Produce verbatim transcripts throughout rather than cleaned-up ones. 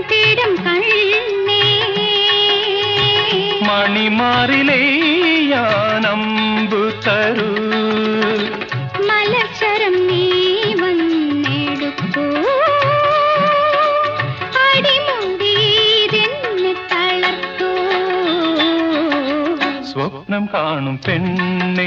തേടും കണ്ണേ മണിമാറിലേ യാനമ്പു തരൂ മലച്ചരം നീ വന്നെടുക്കൂ അടിമുടിയിതെന്ന് തളർത്തൂ സ്വപ്നം കാണും പെണ്ണേ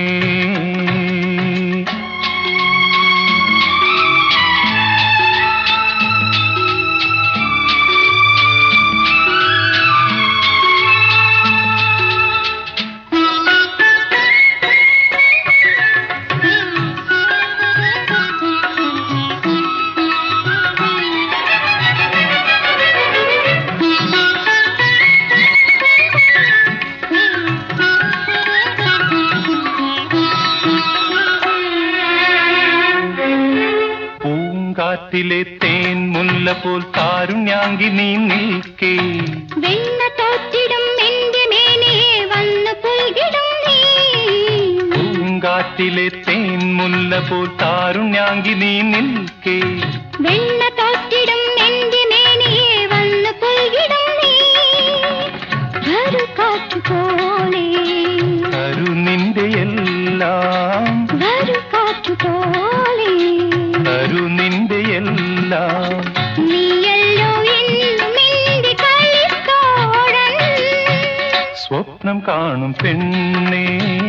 കാറ്റിലെ തേൻ മുല്ല പോൽ കാരുണ്യാങ്കി നീ നിൽക്കേ വെണ്ണ തോറ്റിടും എന്റെ മേനിയെ വന്നു പുൽകിടും നീ പൂങ്കാറ്റിലെ തേൻ മുല്ല പോൽ കാരുണ്യാങ്കി നീ നിൽക്കേ വെണ്ണ തോറ്റിടും എന്റെ മേനിയെ വന്നു പുൽകിടും നീ ഒരു കാറ്റു പോലെ കരു നിന്റെ എല്ലാം ഒരു കാറ്റു പോലെ കരു നിന്റെ എല്ലാം നീയല്ലോ എന്നും എന്റെ കളിത്തോഴൻ സ്വപ്നം കാണും പെണ്ണേ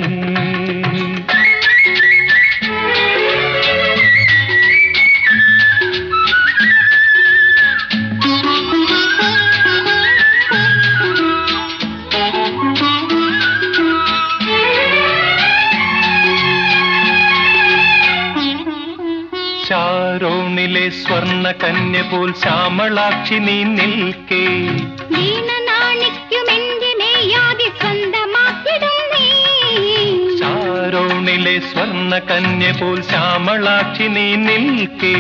ചാരോണിലെ സ്വർണ്ണ കന്യ പോൽ ശ്യാമളാക്ഷി നീ നിൽക്കേ ചാരോണിലെ സ്വർണ്ണ കന്യ പോൽ ശ്യാമളാക്ഷി നീ നിൽക്കേ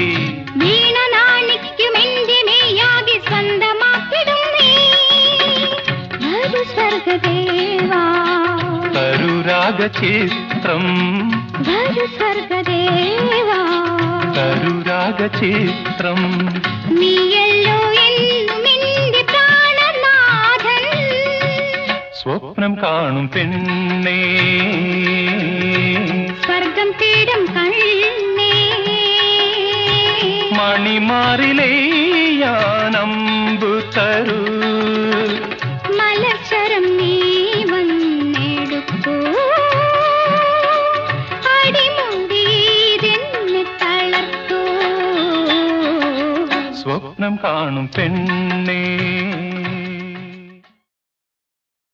കരുരാഗചിത്രം കരുരാഗചിത്രം നീയല്ലോ എന്നും എന്റെ പ്രാണനാഥൻ സ്വപ്നം കാണും പെണ്ണേ സ്വർഗം തേടും കണ്ണേ മണിമാറിലേ യാനമ്പു തരൂ മലച്ചരം നീ വന്നെടുക്കൂ അടിമുടിയിതെന്ന് തളർത്തൂ സ്വപ്നം കാണും പെണ്ണേ